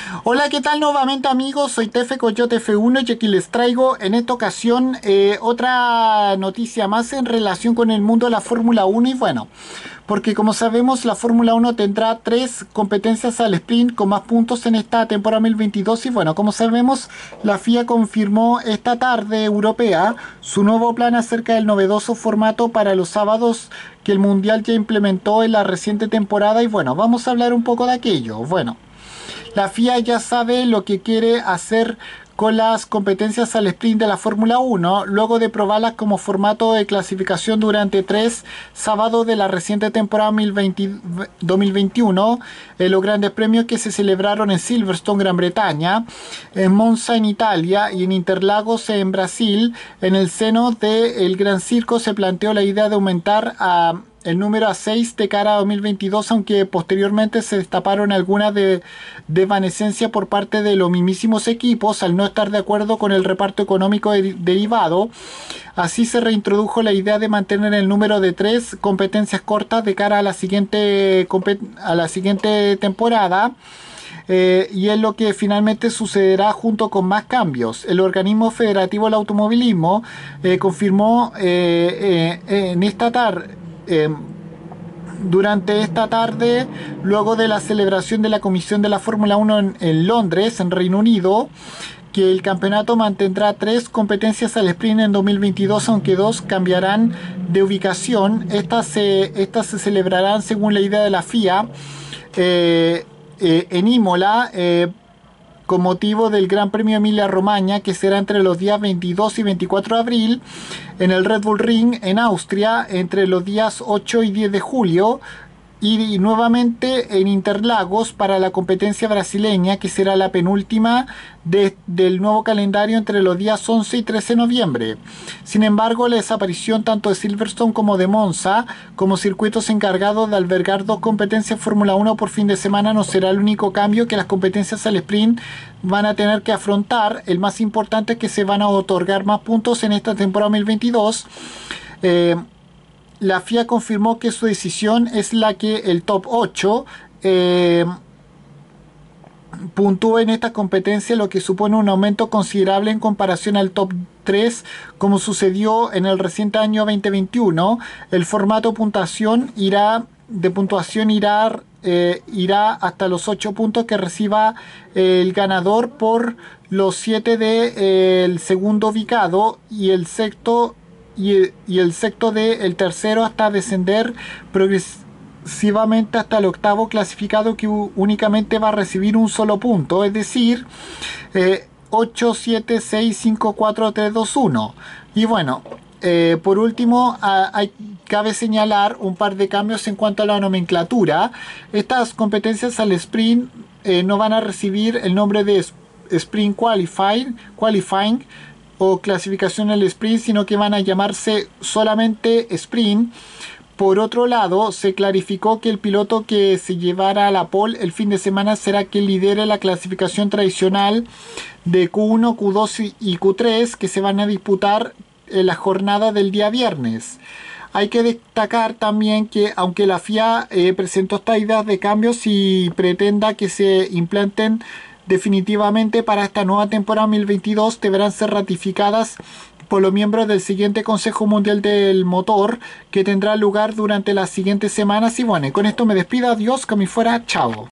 Hola, ¿qué tal nuevamente amigos? Soy Tefe Coyote F1 y aquí les traigo en esta ocasión otra noticia más en relación con el mundo de la Fórmula 1 y bueno, porque como sabemos la Fórmula 1 tendrá tres competencias al sprint con más puntos en esta temporada 2022 y bueno, como sabemos la FIA confirmó esta tarde europea su nuevo plan acerca del novedoso formato para los sábados que el Mundial ya implementó en la reciente temporada y bueno, vamos a hablar un poco de aquello. Bueno. La FIA ya sabe lo que quiere hacer con las competencias al sprint de la Fórmula 1, luego de probarlas como formato de clasificación durante 3 sábados de la reciente temporada 2021, en los grandes premios que se celebraron en Silverstone, Gran Bretaña, en Monza, en Italia, y en Interlagos, en Brasil. En el seno del Gran Circo se planteó la idea de aumentar el número a 6 de cara a 2022, aunque posteriormente se destaparon algunas desvanecencias por parte de los mismísimos equipos al no estar de acuerdo con el reparto económico derivado. Así se reintrodujo la idea de mantener el número de 3 competencias cortas de cara a la siguiente temporada. Y es lo que finalmente sucederá junto con más cambios. El organismo federativo del automovilismo confirmó en esta tarde durante esta tarde, luego de la celebración de la Comisión de la Fórmula 1 en Londres, en Reino Unido, que el campeonato mantendrá 3 competencias al sprint en 2022, aunque 2 cambiarán de ubicación. Estas se celebrarán según la idea de la FIA en Imola, con motivo del Gran Premio Emilia-Romagna, que será entre los días 22 y 24 de abril, en el Red Bull Ring en Austria entre los días 8 y 10 de julio, y nuevamente en Interlagos para la competencia brasileña, que será la penúltima del nuevo calendario entre los días 11 y 13 de noviembre. Sin embargo, la desaparición tanto de Silverstone como de Monza como circuitos encargados de albergar 2 competencias Fórmula 1 por fin de semana no será el único cambio que las competencias al sprint van a tener que afrontar. El más importante es que se van a otorgar más puntos en esta temporada 2022. La FIA confirmó que su decisión es la que el top 8 puntúe en esta competencia, lo que supone un aumento considerable en comparación al top 3, como sucedió en el reciente año 2021. El formato de puntuación irá hasta los 8 puntos que reciba el ganador por los 7 del segundo ubicado y el sexto del tercero, hasta descender progresivamente hasta el octavo clasificado, que únicamente va a recibir un solo punto, es decir, 8, 7, 6, 5, 4, 3, 2, 1. Y bueno, por último, cabe señalar un par de cambios en cuanto a la nomenclatura. Estas competencias al sprint no van a recibir el nombre de Sprint Qualifying o clasificación al sprint, sino que van a llamarse solamente sprint. Por otro lado, se clarificó que el piloto que se llevará a la pole el fin de semana será quien lidere la clasificación tradicional de Q1, Q2 y Q3, que se van a disputar en la jornada del día viernes. Hay que destacar también que aunque la FIA presentó estas ideas de cambios y pretenda que se implanten definitivamente para esta nueva temporada 2022, deberán ser ratificadas por los miembros del siguiente Consejo Mundial del Motor, que tendrá lugar durante las siguientes semanas. Y bueno, con esto me despido. Adiós, que me fuera. Chao.